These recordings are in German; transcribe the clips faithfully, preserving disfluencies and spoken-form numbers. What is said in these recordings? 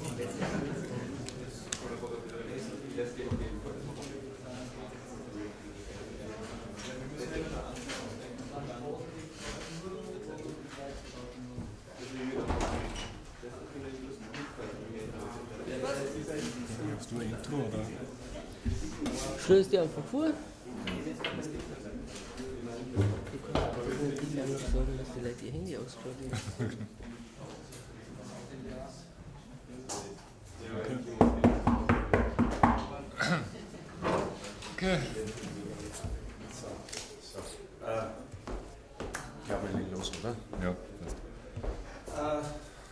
Hast du ein Intro oder? Schließt dir einfach vor. Du kannst einfach sagen, dass die Leute ihr Handy ausschalten. Okay. So. Äh, ich glaube, wir legen los, oder? Ja, passt. Äh,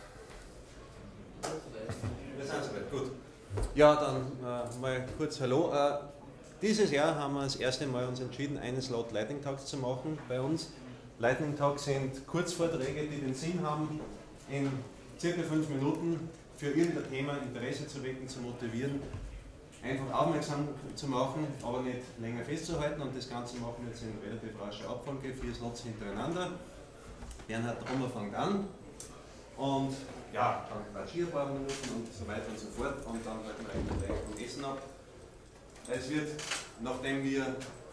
wir sind soweit, gut. Ja, dann äh, mal kurz Hallo. Äh, dieses Jahr haben wir das erste Mal uns entschieden, einen Slot Lightning Talks zu machen bei uns. Lightning Talks sind Kurzvorträge, die den Sinn haben, in circa fünf Minuten für irgendein Thema Interesse zu wecken, zu motivieren, einfach aufmerksam zu machen, aber nicht länger festzuhalten, und das Ganze machen wir jetzt in relativ rascher Abfolge, vier Slots hintereinander. Bernhard Trommer fängt an und ja, dann quatsch ich ein paar Minuten und so weiter und so fort, und dann halten wir eigentlich gleich vom Essen ab. Es wird, nachdem wir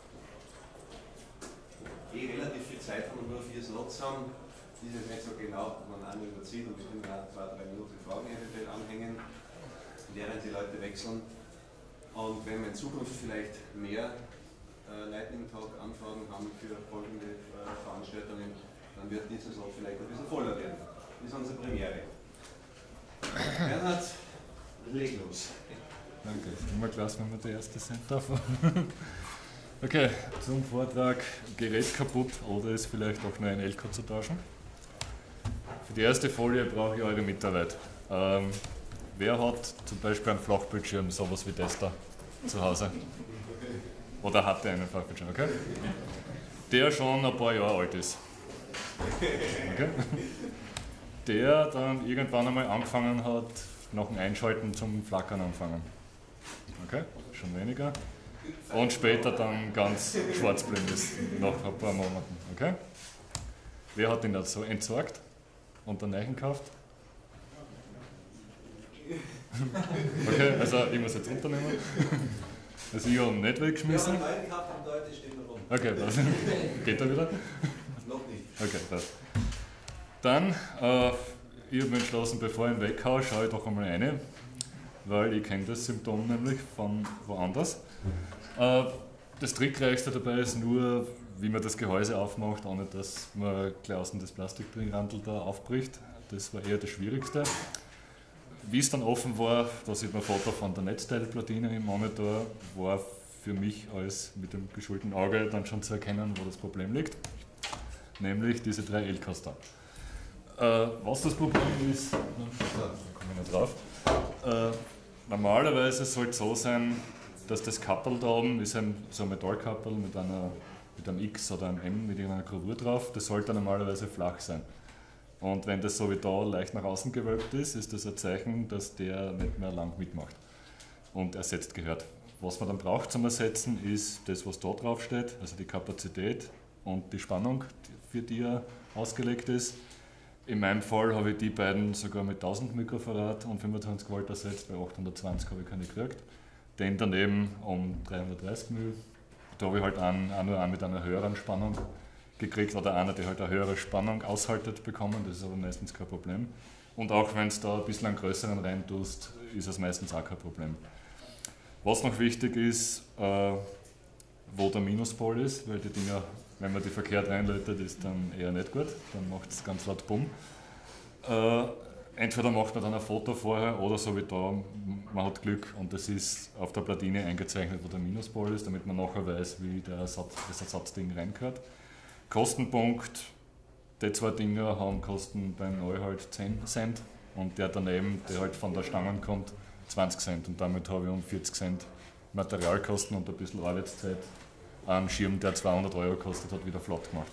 eh relativ viel Zeit haben und nur vier Slots haben, ist es nicht so genau, man einer überzieht, und wir können auch zwei, drei Minuten Fragen eventuell anhängen, während die Leute wechseln. Und wenn wir in Zukunft vielleicht mehr äh, Lightning Talk Anfragen haben für folgende äh, Veranstaltungen, dann wird dieser Slot vielleicht ein bisschen voller werden. Das ist unsere Premiere. Bernhard, leg los. Danke, ist immer klasse, wenn wir der Erste sind darf. Okay, zum Vortrag Gerät kaputt oder ist vielleicht auch nur ein L K zu tauschen. Für die erste Folie brauche ich eure Mitarbeit. Ähm, wer hat zum Beispiel einen Flachbildschirm, sowas wie das da, zu Hause? Oder hatte einen Flachbildschirm, okay? Der schon ein paar Jahre alt ist. Okay? Der dann irgendwann einmal angefangen hat, nach dem Einschalten zum Flackern anfangen. Okay, schon weniger. Und später dann ganz schwarzblind ist, nach ein paar Monaten. Okay? Wer hat ihn dazu entsorgt und dann neu gekauft? Okay, also ich muss jetzt unternehmen. Also ich habe ihn nicht weggeschmissen. Wir haben einen gekauft und heute steht er rum. Okay, passt. Geht er wieder? Noch nicht. Okay, passt. Dann, äh, ich habe mich entschlossen, bevor ich ihn weghaue, schaue ich doch einmal rein, weil ich kenne das Symptom nämlich von woanders. Äh, das Trickreichste dabei ist nur, wie man das Gehäuse aufmacht, ohne dass man gleich außen das Plastikringrandl da aufbricht. Das war eher das Schwierigste. Wie es dann offen war, da sieht man ein Foto von der Netzteilplatine im Monitor, war für mich als mit dem geschulten Auge dann schon zu erkennen, wo das Problem liegt. Nämlich diese drei L Ks da. Äh, was das Problem ist, da komme ich nicht drauf. Äh, normalerweise soll es so sein, dass das Kappel da oben ist ein, so ein Metallkappel mit, einer, mit einem X oder einem M mit einer Gravur drauf. Das sollte normalerweise flach sein. Und wenn das so wie da leicht nach außen gewölbt ist, ist das ein Zeichen, dass der nicht mehr lang mitmacht und ersetzt gehört. Was man dann braucht zum Ersetzen ist das, was da drauf steht, also die Kapazität und die Spannung, für die er ausgelegt ist. In meinem Fall habe ich die beiden sogar mit tausend Mikrofarad und fünfundzwanzig Volt ersetzt, bei achthundertzwanzig habe ich keine gekriegt. Den daneben um dreihundertdreißig Mil. Da habe ich halt einen, auch nur einen mit einer höheren Spannung gekriegt oder einer, der halt eine höhere Spannung aushaltet, bekommen. Das ist aber meistens kein Problem. Und auch wenn es da ein bisschen einen größeren rein tust, ist es meistens auch kein Problem. Was noch wichtig ist, äh, wo der Minuspol ist, weil die Dinger, wenn man die verkehrt reinläutet, ist dann eher nicht gut, dann macht es ganz laut Bumm. Äh, entweder macht man dann ein Foto vorher oder so wie da, man hat Glück und das ist auf der Platine eingezeichnet, wo der Minuspol ist, damit man nachher weiß, wie der Ersatz, das Ersatzding reingehört. Kostenpunkt, die zwei Dinger haben Kosten bei neu halt zehn Cent und der daneben, der halt von der Stange kommt, zwanzig Cent und damit habe ich um vierzig Cent Materialkosten und ein bisschen Arbeitszeit einen Schirm, der zweihundert Euro kostet hat, wieder flott gemacht.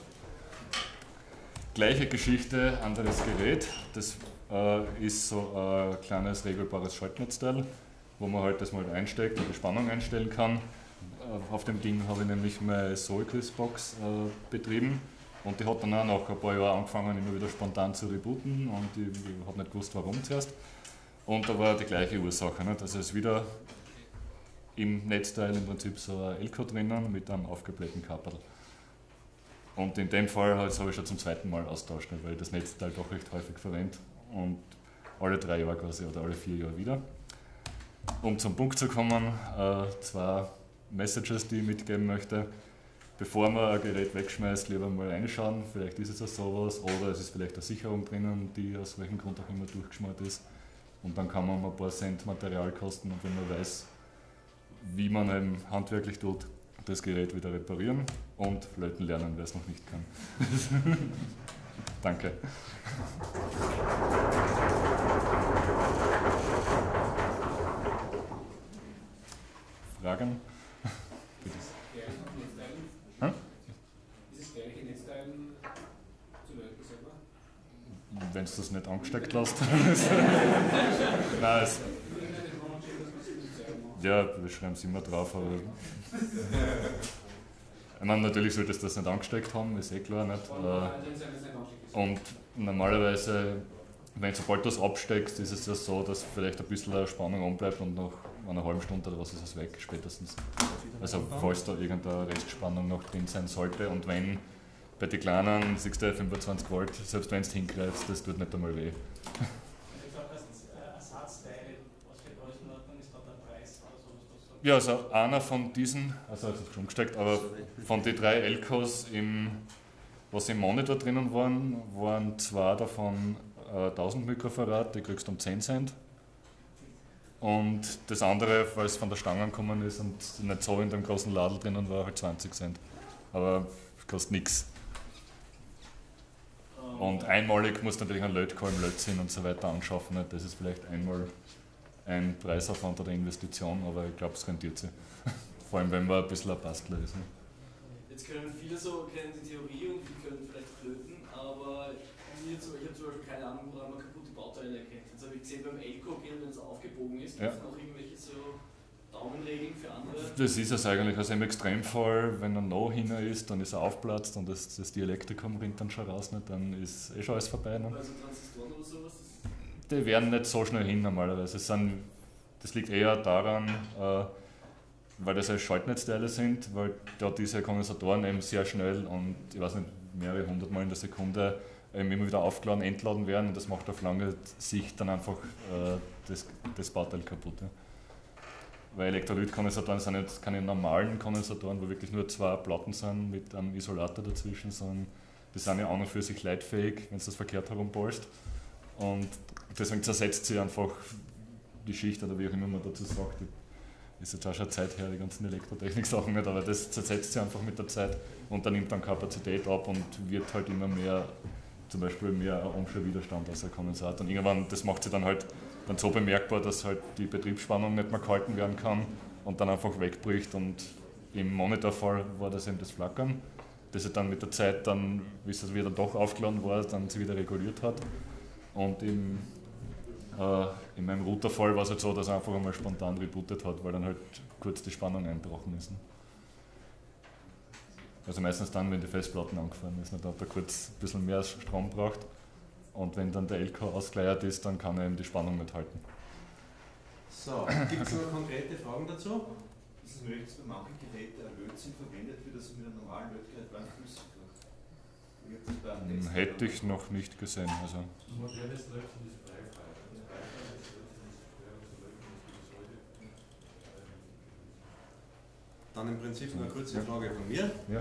Gleiche Geschichte, anderes Gerät, das äh, ist so ein kleines regelbares Schaltnetzteil, wo man halt das mal einsteckt und die Spannung einstellen kann. Auf dem Ding habe ich nämlich meine Solcris-Box äh, betrieben und die hat dann auch nach ein paar Jahren angefangen, immer wieder spontan zu rebooten und ich, ich habe nicht gewusst, warum zuerst. Und da war die gleiche Ursache. Nicht? Also es ist wieder im Netzteil im Prinzip so ein Elko drinnen mit einem aufgeblähten Kappel. Und in dem Fall halt, habe ich schon zum zweiten Mal austauscht, weil ich das Netzteil doch recht häufig verwende. Und alle drei Jahre quasi oder alle vier Jahre wieder. Um zum Punkt zu kommen, äh, zwei Messages, die ich mitgeben möchte. Bevor man ein Gerät wegschmeißt, lieber mal reinschauen, vielleicht ist es auch sowas oder es ist vielleicht eine Sicherung drinnen, die aus welchem Grund auch immer durchgeschmort ist. Und dann kann man um ein paar Cent Material kosten und wenn man weiß, wie man eben handwerklich tut, das Gerät wieder reparieren und Löten lernen, wer es noch nicht kann. Danke. Fragen? Hm? Ist das gleiche Netzteil zu löten selber? Wenn du das nicht angesteckt lässt. Nein, es, ja, wir schreiben es immer drauf, aber ich meine, natürlich solltest du das nicht angesteckt haben, ist eh klar. Nicht? Und normalerweise, wenn sobald du es absteckst, ist es ja so, dass vielleicht ein bisschen eine Spannung anbleibt und nach einer halben Stunde oder was ist es weg, spätestens. Also falls da irgendeine Restspannung noch drin sein sollte und wenn bei den kleinen siehst du fünfundzwanzig Volt, selbst wenn du hingreifst, das tut nicht einmal weh. Ja, also einer von diesen, also jetzt schon gesteckt, aber von den drei Elkos, im, was im Monitor drinnen waren, waren zwei davon äh, tausend Mikrofarad, die kriegst du um zehn Cent. Und das andere, weil es von der Stange gekommen ist und nicht so in dem großen Ladel drinnen war, halt zwanzig Cent. Aber kostet nichts. Und einmalig musst du natürlich einen Lötkolben, Lötzinn und so weiter anschaffen. Das ist vielleicht einmal ein Preisaufwand oder Investition, aber ich glaube, es rentiert sich. Vor allem, wenn man ein bisschen ein Bastler ist. Ne? Jetzt können viele so kennen die Theorie und die können vielleicht auch löten, aber ich habe zum Beispiel keine Ahnung, woran man kaputte Bauteile erkennt. Jetzt habe ich gesehen, beim Elko, wenn es aufgebogen ist, gibt es noch irgendwelche so Daumenregeln für andere? Das ist es eigentlich. Also im Extremfall, wenn er noch hinter ist, dann ist er aufplatzt und das, das Dielektrikum rinnt dann schon raus, nicht? Dann ist eh schon alles vorbei. Ne? Also Transistoren oder sowas? Die werden nicht so schnell hin normalerweise. Es sind, das liegt eher daran, äh, weil das ja Schaltnetzteile sind, weil da diese Kondensatoren eben sehr schnell und ich weiß nicht, mehrere hundert Mal in der Sekunde eben immer wieder aufgeladen, entladen werden und das macht auf lange Sicht dann einfach äh, das, das Bauteil kaputt. Ja. Weil Elektrolytkondensatoren sind jetzt keine normalen Kondensatoren, wo wirklich nur zwei Platten sind mit einem Isolator dazwischen, sondern die sind ja an und für sich leitfähig, wenn du das verkehrt herumbolst. Und deswegen zersetzt sie einfach die Schicht oder wie auch immer man dazu sagt. Ist jetzt auch schon Zeit her, die ganzen Elektrotechnik-Sachen nicht, aber das zersetzt sie einfach mit der Zeit und dann nimmt dann Kapazität ab und wird halt immer mehr, zum Beispiel mehr Ohmscher Widerstand als ein Kondensator. Und irgendwann, das macht sie dann halt dann so bemerkbar, dass halt die Betriebsspannung nicht mehr gehalten werden kann und dann einfach wegbricht. Und im Monitorfall war das eben das Flackern, das sie dann mit der Zeit dann, wie es wieder doch aufgeladen war, dann sie wieder reguliert hat. Und im, äh, in meinem Routerfall war es halt so, dass er einfach einmal spontan rebootet hat, weil dann halt kurz die Spannung eingebrochen ist. Ne? Also meistens dann, wenn die Festplatten angefahren ist, ne? Da hat er kurz ein bisschen mehr Strom braucht. Und wenn dann der Elko ausgeleiert ist, dann kann er eben die Spannung nicht halten. So, gibt es noch konkrete Fragen dazu? Ist es möglich, dass bei manchen Geräten ein Lötzinn verwendet wird, das mit einem normalen Lötgerät beim flüssig wird? Hätte ich noch nicht gesehen. Also. Modernes Löten ist bleifrei. Dann im Prinzip noch eine kurze Frage von mir. Ja.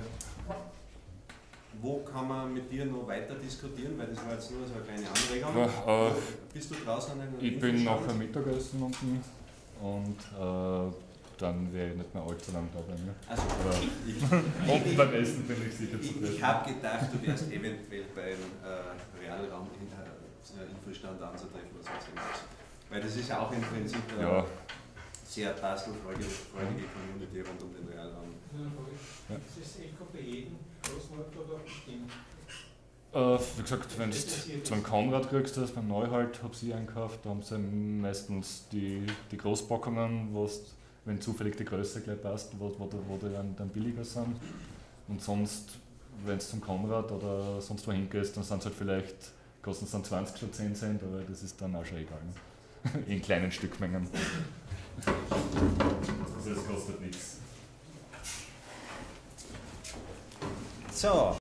Wo kann man mit dir noch weiter diskutieren? Weil das war jetzt nur so eine kleine Anregung. Ja, äh, Bist du draußen an einem Ich bin nachher Mittagessen unten und äh, dann werde ich nicht mehr allzu lange da bleiben. Ne? Also, ich, ich, und beim Essen bin ich sicher zu Ich, treffen. ich habe gedacht, du wärst eventuell beim äh, Realraum-Infostand anzutreffen oder sonst irgendwas. Weil das ist auch im Prinzip eine ja. sehr bastelfreudige Community rund um den Realraum. Ja. Ist das Elko bei jedem Großmarkt oder bestimmt? Äh, wie gesagt, wenn du zum Konrad kriegst, das beim Neuhalt, habe ich einkauft, da haben sie meistens die, die Großpackungen, wo's, wenn zufällig die Größe gleich passt, wo, wo, wo die dann, dann billiger sind. Und sonst, wenn du zum Konrad oder sonst wohin gehst, dann sind es halt vielleicht, kosten es dann zwanzig statt zehn Cent, aber das ist dann auch schon egal. Ne? in kleinen Stückmengen. Also es kostet nichts. So.